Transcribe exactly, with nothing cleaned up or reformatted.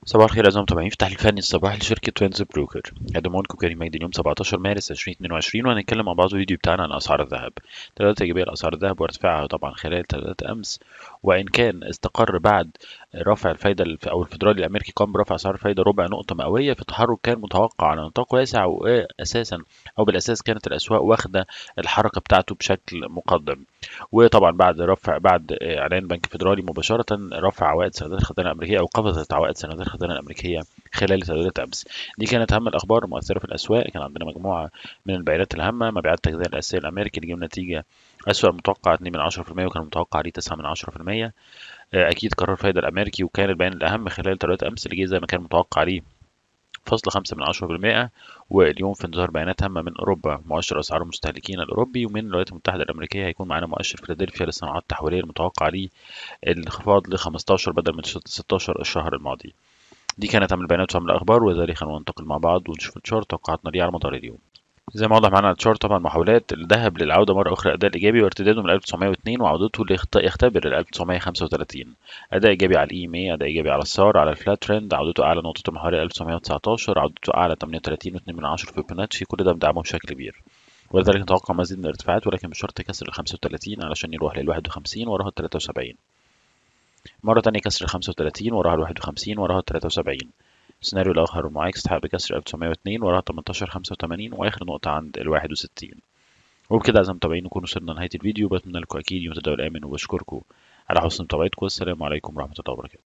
صباح الخير أعزائي المتابعين في التحليل الفني الصباحي لشركة توينز بروكر. هقدمه لكم كريم مجدي اليوم سبعتاشر مارس ألفين واتنين وعشرين، وهنتكلم مع بعض في الفيديو بتاعنا عن أسعار الذهب. تداولات إيجابية لأسعار الذهب وارتفاعها طبعا خلال تداولات أمس، وإن كان استقر بعد رفع الفايدة الف- أو الفدرالي الأمريكي قام برفع أسعار الفايدة ربع نقطة مئوية في تحرك كان متوقع على نطاق واسع، وأساسا أو بالأساس كانت الأسواق واخدة الحركة بتاعته بشكل مقدم. وطبعا بعد رفع بعد اعلان بنك فيدرالي مباشره رفع عوائد سندات الخزانه الامريكيه او قفزت عوائد سندات الخزانه الامريكيه خلال تداولات امس. دي كانت اهم الاخبار المؤثره في الاسواق. كان عندنا مجموعه من البيانات الهامه. مبيعات التجزئه الاساسيه الامريكي اللي جاب نتيجه اسوأ من متوقع اتنين من عشرة في المية، وكان متوقع عليه تسعة من عشرة في المية. اكيد قرار فايدة الامريكي، وكان البيان الاهم خلال تداولات امس اللي جه زي ما كان متوقع عليه فاصلة خمسة من عشرة في المية. واليوم في انتظار بيانات هامة من أوروبا، مؤشر أسعار المستهلكين الأوروبي، ومن الولايات المتحدة الأمريكية هيكون معانا مؤشر فيلادلفيا للصناعات التحويلية المتوقع ليه الانخفاض ل خمستاشر بدل من ستاشر الشهر الماضي. دي كانت أهم البيانات وأهم الأخبار، وذلك خلونا ننتقل مع بعض ونشوف الشارت توقعاتنا ليه على مدار اليوم. زي ما واضح معانا على الشارت، طبعا محاولات الذهب للعودة مرة أخرى أداء إيجابي وارتداده من ألف وتسعمية واتنين وعودته ليخت- يختبر ال ألف وتسعمية وخمسة وتلاتين. أداء إيجابي على الإي إم إيه، أداء إيجابي على السار، على الفلات ترند عودته أعلى نقطة محورية ألف وتسعمية وتسعتاشر، عودته أعلى تمنية وتلاتين فاصلة اتنين من عشرة فيبوناتشي. كل ده بدعمه بشكل كبير، ولذلك نتوقع مزيد من الارتفاعات، ولكن بشرط كسر ال خمسة وتلاتين علشان يروح لل واحد وخمسين وراها ال تلاتة وسبعين. مرة تانية كسر ال خمسة وتلاتين وراها ال واحد وخمسين وراها ال تلاتة وسبعين. السيناريو الآخر المعاكس تحقق بكسر ألف وتسعمية واتنين وراها تمنتاشر خمسة وتمانين، وآخر نقطة عند ال واحد وستين. وبكده أعزائي المتابعين نكون وصلنا لنهاية الفيديو. بتمنى لكم أكيد يوم تداول آمن، وبشكركم على حسن متابعتكم. والسلام عليكم ورحمة الله وبركاته.